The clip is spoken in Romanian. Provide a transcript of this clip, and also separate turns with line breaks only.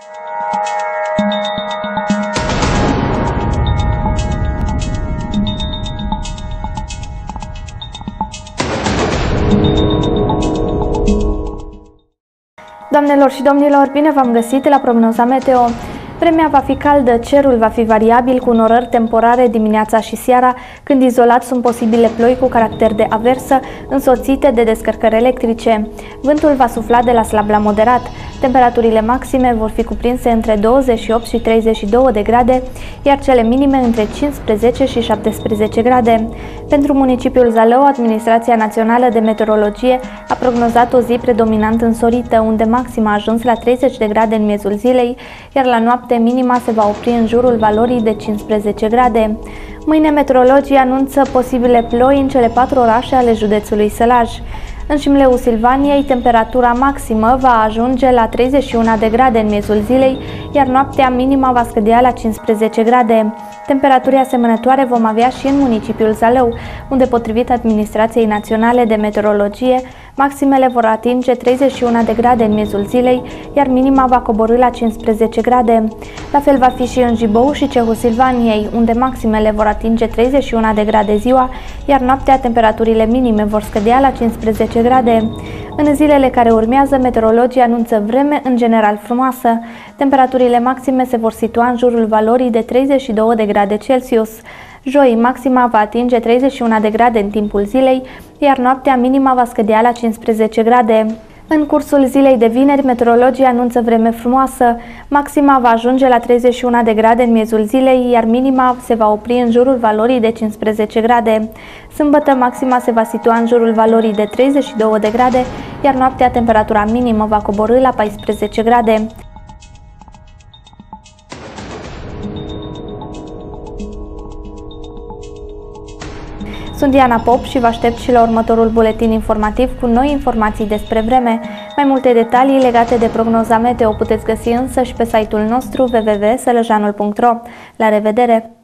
Doamnelor și domnilor, bine v-am găsit la prognoza meteo. Vremea va fi caldă, cerul va fi variabil cu norări temporare dimineața și seara, când izolat sunt posibile ploi cu caracter de aversă, însoțite de descărcări electrice. Vântul va sufla de la slab la moderat. Temperaturile maxime vor fi cuprinse între 28 și 32 de grade, iar cele minime între 15 și 17 grade. Pentru municipiul Zalău, Administrația Națională de Meteorologie a prognozat o zi predominant însorită, unde maxima a ajuns la 30 de grade în miezul zilei, iar la noapte minima se va opri în jurul valorii de 15 grade. Mâine, meteorologii anunță posibile ploi în cele 4 orașe ale județului Sălaj. În Șimleu Silvaniei, temperatura maximă va ajunge la 31 de grade în miezul zilei, iar noaptea minima va scădea la 15 grade. Temperaturi asemănătoare vom avea și în municipiul Zalău, unde, potrivit Administrației Naționale de Meteorologie, maximele vor atinge 31 de grade în miezul zilei, iar minima va coborî la 15 grade. La fel va fi și în Jibou și Cehul Silvaniei, unde maximele vor atinge 31 de grade ziua, iar noaptea temperaturile minime vor scădea la 15 grade. În zilele care urmează, meteorologii anunță vreme în general frumoasă. Temperaturile maxime se vor situa în jurul valorii de 32 de grade Celsius. Joi, maxima va atinge 31 de grade în timpul zilei, iar noaptea minima va scădea la 15 grade. În cursul zilei de vineri, meteorologii anunță vreme frumoasă. Maxima va ajunge la 31 de grade în miezul zilei, iar minima se va opri în jurul valorii de 15 grade. Sâmbătă, maxima se va situa în jurul valorii de 32 de grade, iar noaptea temperatura minimă va coborî la 14 grade. Sunt Diana Pop și vă aștept și la următorul buletin informativ cu noi informații despre vreme. Mai multe detalii legate de prognoza meteo puteți găsi însă și pe site-ul nostru www.sălăjanul.ro. La revedere!